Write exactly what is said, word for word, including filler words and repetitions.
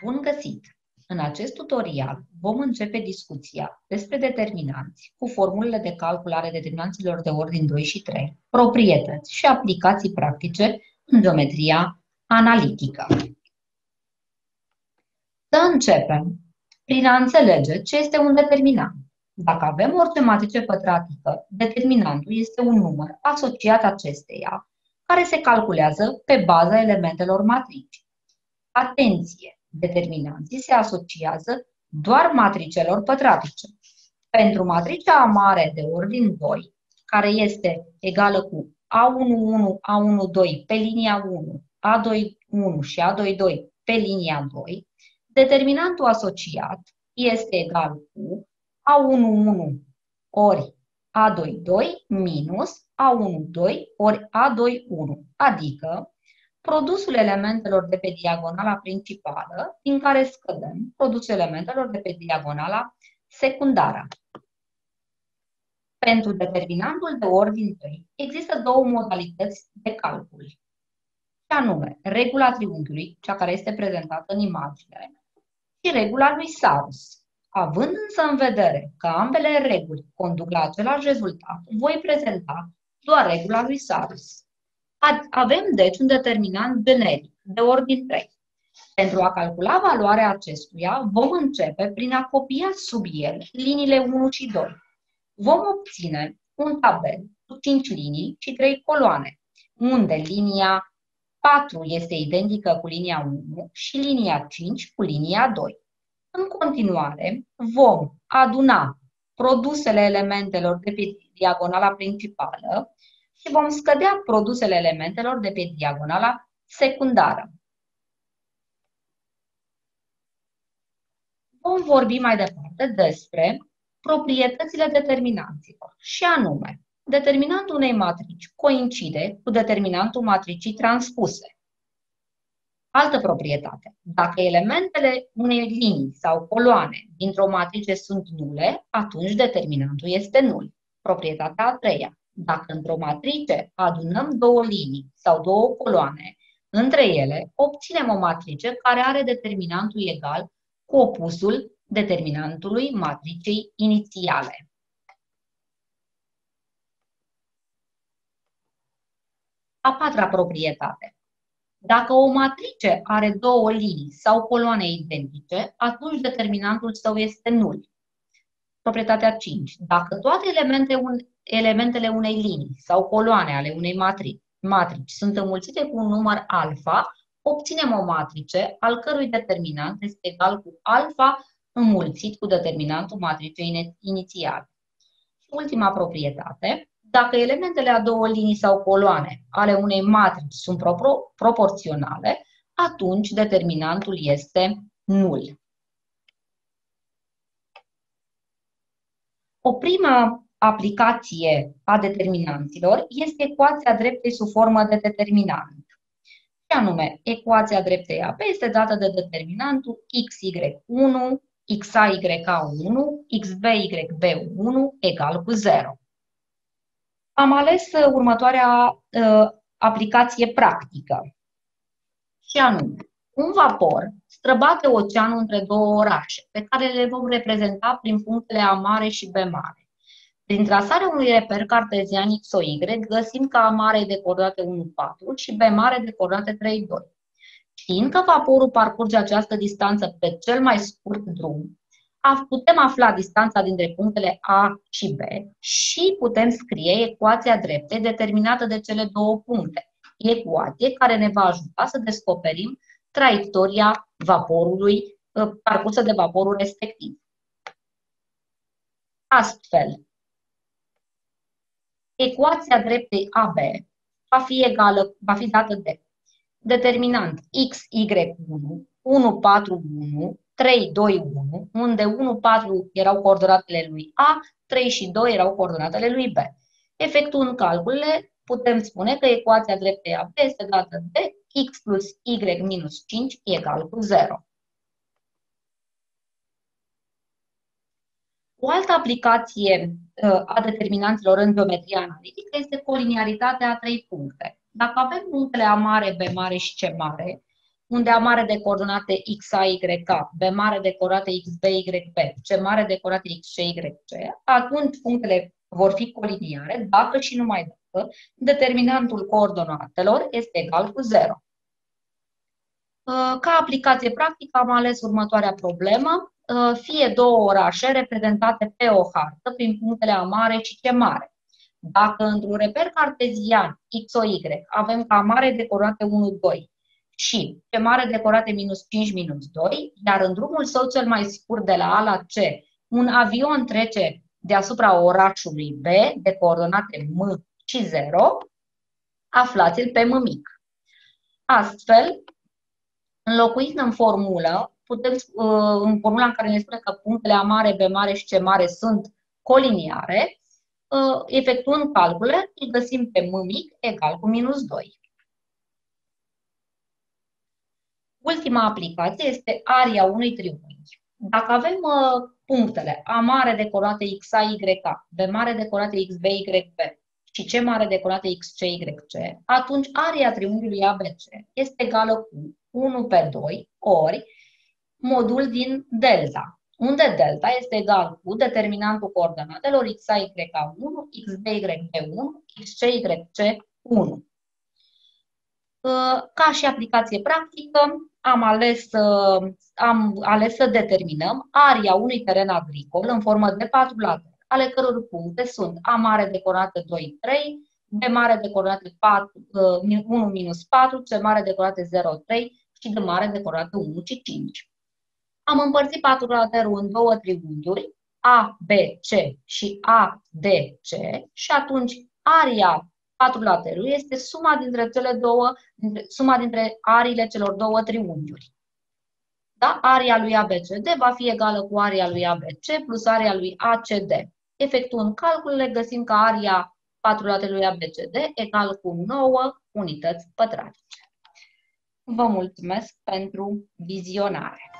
Bun găsit! În acest tutorial vom începe discuția despre determinanți cu formulele de calcul ale determinanților de ordin doi și trei, proprietăți și aplicații practice în geometria analitică. Să începem prin a înțelege ce este un determinant. Dacă avem orice matrice pătratică, determinantul este un număr asociat acesteia, care se calculează pe baza elementelor matricii. Atenție! Determinanții se asociază doar matricelor pătratice. Pentru matricea mare de ordin doi, care este egală cu A unu unu, A unu doi pe linia unu, A doi unu și A doi doi pe linia doi, determinantul asociat este egal cu A unu unu ori A doi doi minus A unu doi ori A doi unu, adică produsul elementelor de pe diagonala principală, din care scădem produsul elementelor de pe diagonala secundară. Pentru determinantul de ordin doi există două modalități de calcul, și anume regula triunghiului, cea care este prezentată în imagine, și regula lui Sarus. Având însă în vedere că ambele reguli conduc la același rezultat, voi prezenta doar regula lui Sarus. Avem, deci, un determinant generic de ordin trei. Pentru a calcula valoarea acestuia, vom începe prin a copia sub el liniile unu și doi. Vom obține un tabel cu cinci linii și trei coloane, unde linia patru este identică cu linia unu și linia cinci cu linia doi. În continuare, vom aduna produsele elementelor de pe diagonala principală și vom scădea produsele elementelor de pe diagonala secundară. Vom vorbi mai departe despre proprietățile determinanților, și anume, determinantul unei matrici coincide cu determinantul matricii transpuse. Altă proprietate. Dacă elementele unei linii sau coloane dintr-o matrice sunt nule, atunci determinantul este nul. Proprietatea a treia. Dacă într-o matrice adunăm două linii sau două coloane, între ele obținem o matrice care are determinantul egal cu opusul determinantului matricei inițiale. A patra proprietate. Dacă o matrice are două linii sau coloane identice, atunci determinantul său este nul. Proprietatea cinci. Dacă toate elemente un, elementele unei linii sau coloane ale unei matrici, matrici sunt înmulțite cu un număr alfa, obținem o matrice al cărui determinant este egal cu alfa înmulțit cu determinantul matricei inițiale. Și ultima proprietate. Dacă elementele a două linii sau coloane ale unei matrici sunt propor proporționale, atunci determinantul este nul. O primă aplicație a determinanților este ecuația dreptei sub formă de determinant. Și anume, ecuația dreptei A B este dată de determinantul x y unu, x a y a unu, x b y b unu egal cu zero. Am ales următoarea uh, aplicație practică, și anume, un vapor străbate oceanul între două orașe, pe care le vom reprezenta prin punctele A mare și B mare. Prin trasarea unui reper cartezian X O Y, găsim că A mare e de coordonate unu patru și B mare de coordonate trei doi. Știind că vaporul parcurge această distanță pe cel mai scurt drum, putem afla distanța dintre punctele A și B și putem scrie ecuația dreptei determinată de cele două puncte. Ecuație care ne va ajuta să descoperim traiectoria vaporului, parcursă de vaporul respectiv. Astfel, ecuația dreptei A B va fi egală, va fi dată de determinant x y unu, unu patru unu, trei doi unu, unde unu patru erau coordonatele lui A, trei și doi erau coordonatele lui B. Efectuând calculele, putem spune că ecuația dreptei A B este dată de x plus y minus cinci egal cu zero. O altă aplicație a determinanților în geometria analitică este coliniaritatea a trei puncte. Dacă avem punctele A mare, B mare și C mare, unde A mare de coordonate X A Y K, B mare de coordonate X B Y B, C mare de coordonate X C Y C, atunci punctele vor fi coliniare dacă și numai dacă determinantul coordonatelor este egal cu zero. Ca aplicație practică am ales următoarea problemă. Fie două orașe reprezentate pe o hartă prin punctele A mare și C mare. Dacă într-un reper cartezian X O Y avem ca A mare de coordonate unu, doi și C mare de coordonate minus cinci, minus doi, iar în drumul său cel mai scurt de la A la C, un avion trece deasupra orașului B de coordonate M și zero, aflați-l pe M mic. Astfel, înlocuind în formulă, putem, în formula în care ne spune că punctele A mare, B mare și C mare sunt coliniare, efectuând calcule, îl găsim pe M mic egal cu minus doi. Ultima aplicație este aria unui triunghi. Dacă avem uh, punctele A mare de coordonate X A Y K, B mare de coordonate X B Y B și C mare de coordonate X C Y C, atunci aria triunghiului A B C este egală cu unu pe doi ori modul din delta, unde delta este egal cu determinantul coordonatelor X A Y K unu, X B Y B unu, X C Y C unu. Ca și aplicație practică, am ales, am ales să determinăm aria unui teren agricol în formă de patru laturi, ale căror puncte sunt A mare de coordonate doi, trei, B mare de coordonate unu, minus patru, C mare de coordonate zero, trei și D mare de coordonate unu și cinci. Am împărțit patrulaterul în două triunghiuri, A B C și A D C, și atunci aria patrulaterului este suma dintre cele două, suma dintre ariile celor două triunghiuri. Da? Aria lui A B C D va fi egală cu aria lui A B C plus aria lui A C D. Efectuând calculele, găsim că aria patrulaterului A B C D egal cu nouă unități pătrate. Vă mulțumesc pentru vizionare.